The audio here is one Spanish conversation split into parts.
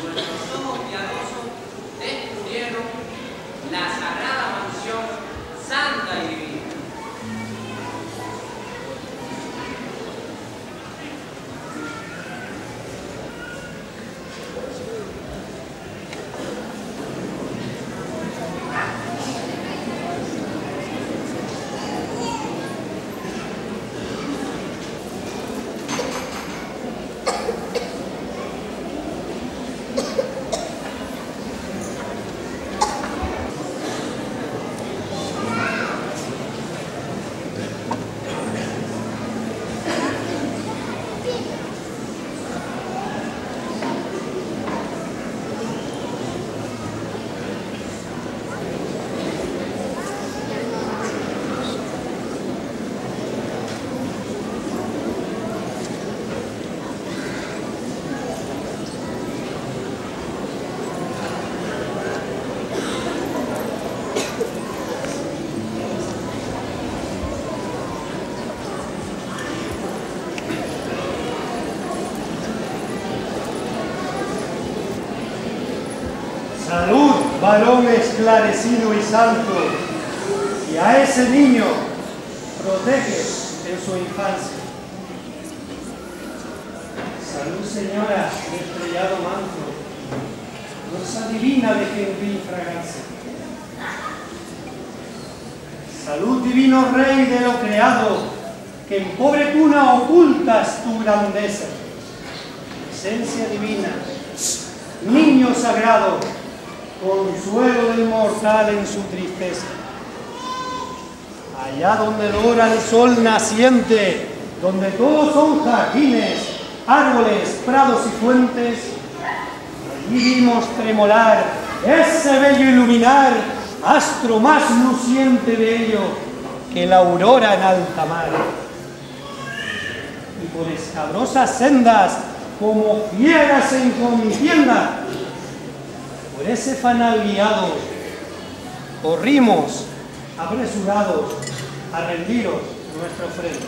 nuestros ojos piadosos descubrieron la sagrada mansión santa y divina. Salud, varón esclarecido y santo, y a ese niño proteges en su infancia. Salud, señora, de estrellado manto, diosa divina de gentil fragancia. Salud, divino rey de lo creado, que en pobre cuna ocultas tu grandeza. Presencia divina, niño sagrado, consuelo del mortal en su tristeza. Allá donde dora el sol naciente, donde todos son jardines, árboles, prados y fuentes, allí vimos tremolar ese bello iluminar, astro más luciente bello que la aurora en alta mar. Y por escabrosas sendas, como fieras en contienda, por ese fanal guiados, corrimos apresurados a rendiros nuestra ofrenda.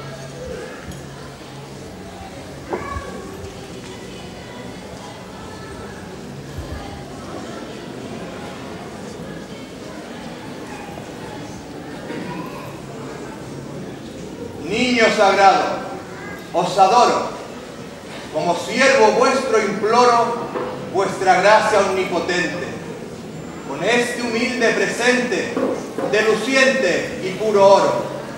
Niño sagrado, os adoro, como siervo vuestro imploro vuestra gracia omnipotente, con este humilde presente de luciente y puro oro.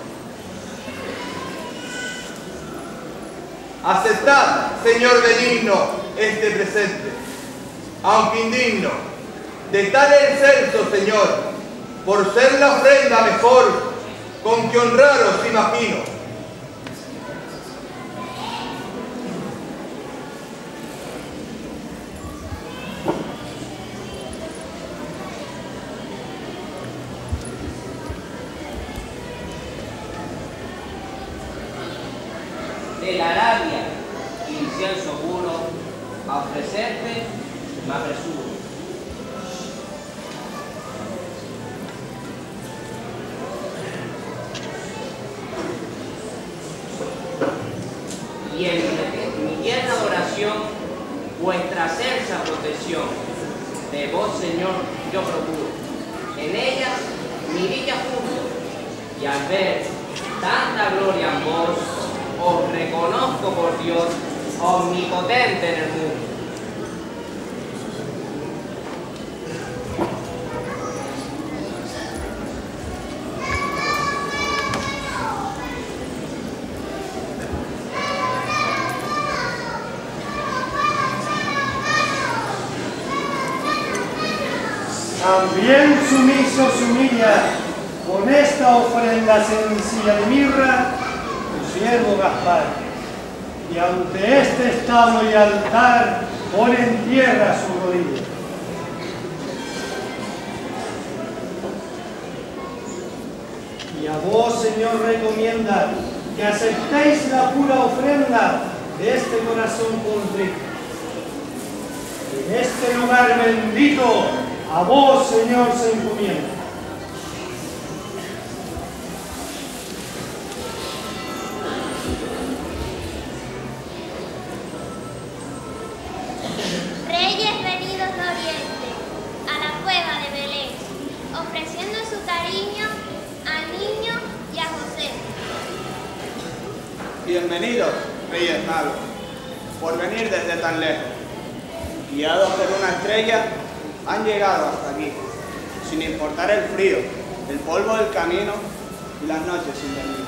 Aceptad, Señor benigno, este presente, aunque indigno, de tal excelso, Señor, por ser la ofrenda mejor con que honraros imagino. De la Arabia, incienso puro, a ofrecerte me apresuro. Y en mi tierna adoración, vuestra excelsa protección, de vos, Señor, yo procuro. En ella mi dicha junto, y al ver tanta gloria en vos, os reconozco por Dios omnipotente en el mundo. También sumiso se humilla con esta ofrenda sencilla de mirra tu siervo Gaspar, y ante este establo y altar pone en tierra su rodilla. Y a vos, Señor, recomienda que aceptéis la pura ofrenda de este corazón contrito. En este lugar bendito, a vos, Señor, se encomienda. Reyes de Oriente, a la cueva de Belén, ofreciendo su cariño al niño y a José. Bienvenidos, Reyes Magos, por venir desde tan lejos. Guiados por una estrella, han llegado hasta aquí, sin importar el frío, el polvo del camino y las noches sin dormir.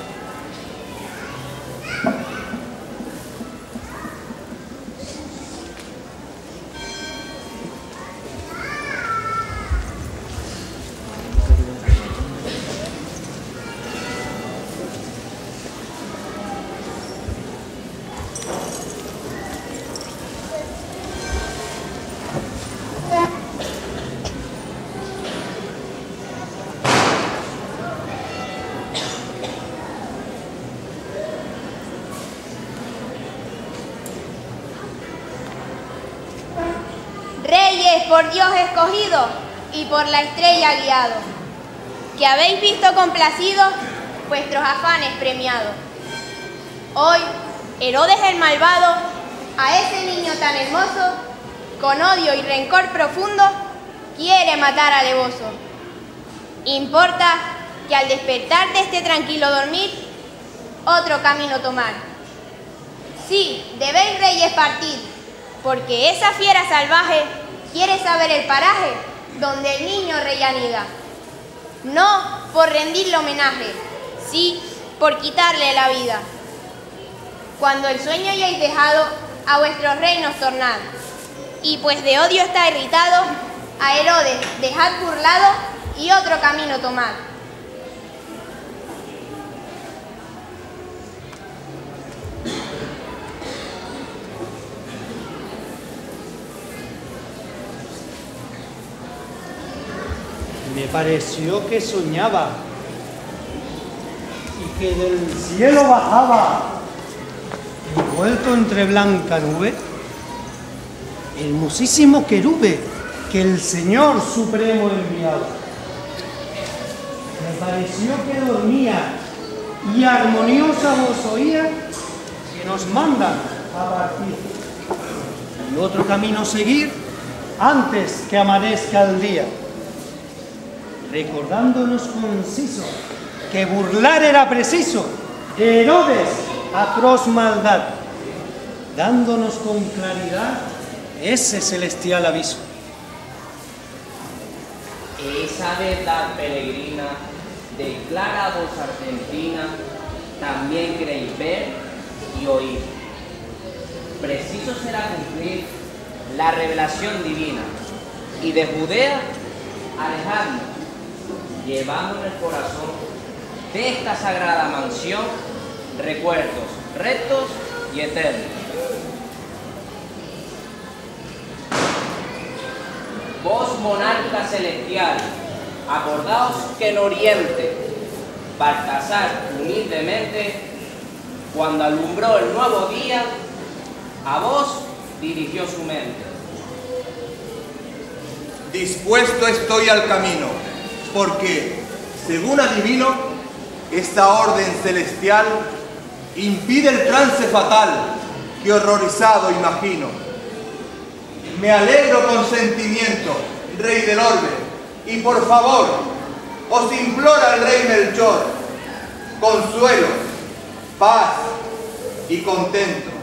Reyes por Dios escogidos y por la estrella guiados, que habéis visto complacidos vuestros afanes premiados. Hoy, Herodes el malvado, a ese niño tan hermoso, con odio y rencor profundo, quiere matar alevoso. Importa que al despertar de este tranquilo dormir, otro camino tomar. Sí, debéis, reyes, partir, porque esa fiera salvaje quiere saber el paraje donde el niño rey anida. No por rendirle homenaje, sí por quitarle la vida. Cuando el sueño hayáis dejado, a vuestros reinos tornad. Y pues de odio está irritado, a Herodes dejad burlado y otro camino tomad. Me pareció que soñaba y que del cielo bajaba, envuelto entre blanca nube, el hermosísimo querube que el Señor Supremo enviaba. Me pareció que dormía y armoniosa voz oía que nos mandan a partir y otro camino seguir antes que amanezca el día, recordándonos conciso que burlar era preciso de Herodes atroz maldad, dándonos con claridad ese celestial aviso. Esa verdad peregrina de clara voz argentina también queréis ver y oír. Preciso será cumplir la revelación divina y de Judea alejarnos, llevando en el corazón de esta sagrada mansión recuerdos rectos y eternos. Vos, monarca celestial, acordaos que en Oriente Baltasar humildemente, cuando alumbró el nuevo día, a vos dirigió su mente. Dispuesto estoy al camino, porque, según adivino, esta orden celestial impide el trance fatal que horrorizado imagino. Me alegro con sentimiento, rey del orbe, y por favor, os implora el rey Melchor, consuelo, paz y contento.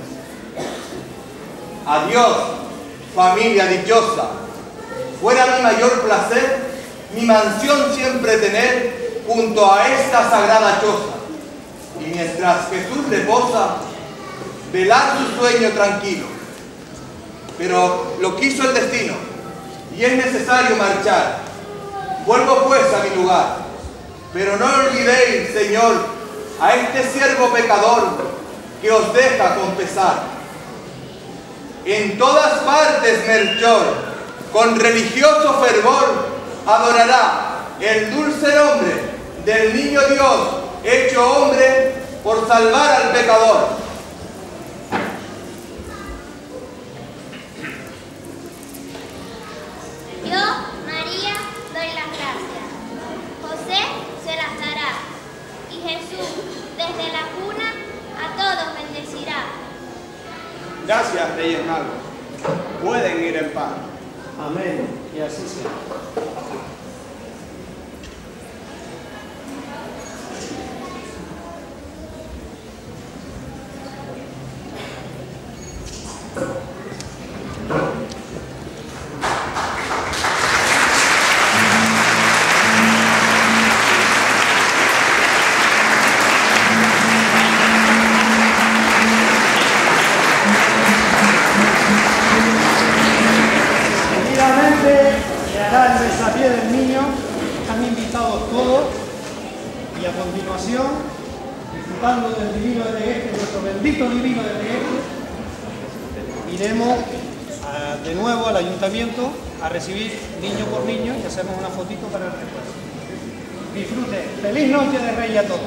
Adiós, familia dichosa, fuera mi mayor placer mi mansión siempre tener junto a esta sagrada choza, y mientras Jesús reposa, velar su sueño tranquilo. Pero lo quiso el destino, y es necesario marchar. Vuelvo pues a mi lugar, pero no olvidéis, Señor, a este siervo pecador que os deja confesar. En todas partes Melchor, con religioso fervor, adorará el dulce nombre del niño Dios hecho hombre por salvar al pecador. Yo, María, doy las gracias. José se las dará. Y Jesús, desde la cuna, a todos bendecirá. Gracias, Reyes Magos. Pueden ir en paz. Amén. Y así sea. Disfrutando del divino de nuestro bendito divino de iremos de nuevo al ayuntamiento a recibir niño por niño y hacemos una fotito para el recuerdo. Disfrute. Feliz noche de Reyes a todos.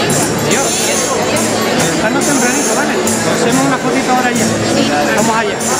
Hacemos una fotito ahora ya. Vamos allá.